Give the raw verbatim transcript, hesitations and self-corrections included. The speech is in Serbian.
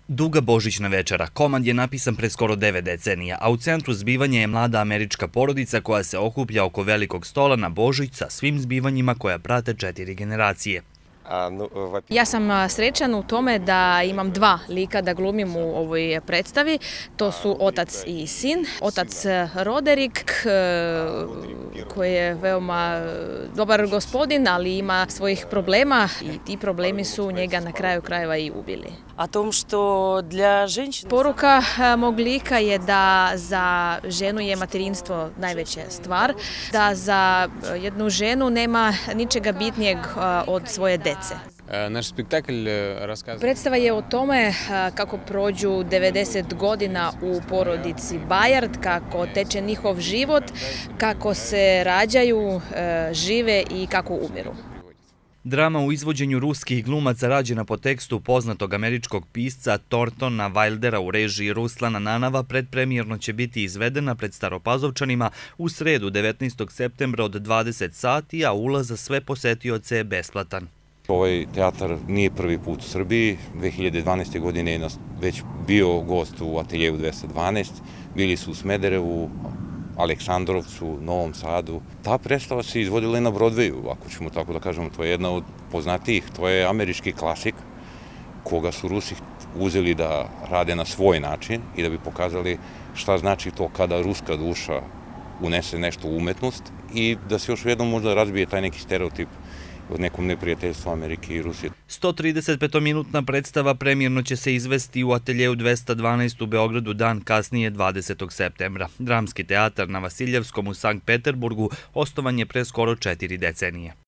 Duga božićna večera. Komad je napisan pre skoro devet decenija, a u centru zbivanja je mlada američka porodica koja se okuplja oko velikog stola na Božić sa svim zbivanjima koja prate četiri generacije. Ja sam srećan u tome da imam dva lika da glumim u ovoj predstavi. To su otac i sin. Otac Roderik, koji je veoma dobar gospodin, ali ima svojih problema i ti problemi su njega na kraju krajeva i ubili. O tom što dla ženщин... Poruka mog lika je da za ženu je materinstvo najveća stvar, da za jednu ženu nema ničega bitnijeg od svoje dece. Naš spektakl raskazuje... Predstava je o tome kako prođu devedeset godina u porodici Bajard, kako teče njihov život, kako se rađaju, žive i kako umiru. Drama u izvođenju ruskih glumaca rađena po tekstu poznatog američkog pisca Thorntona Wildera u režiji Ruslana Nanava predpremijerno će biti izvedena pred Staropazovčanima u sredu devetnaestog septembra od dvadeset sati, a ulaz za sve posetioce je besplatan. Ovaj teatar nije prvi put u Srbiji. dve hiljade dvanaeste. godine je već bio gost u Ateljevu dvesta dvanaest. Bili su u Smederevu, Aleksandrovcu, Novom Sadu. Ta predstava se izvodila i na Broadwayu, ako ćemo tako da kažemo. To je jedna od poznatijih. To je američki klasik koga su Rusi uzeli da rade na svoj način i da bi pokazali šta znači to kada ruska duša unese nešto u umetnost i da se još jednom možda razbije taj neki stereotip od nekom neprijateljstvu Amerike i Rusije. sto trideset petominutna predstava premijerno će se izvesti u Ateljevu dvesta dvanaest u Beogradu dan kasnije dvadesetog septembra. Dramski teatar na Vasiljevskom u Sankt Peterburgu osnovan je pre skoro četiri decenije.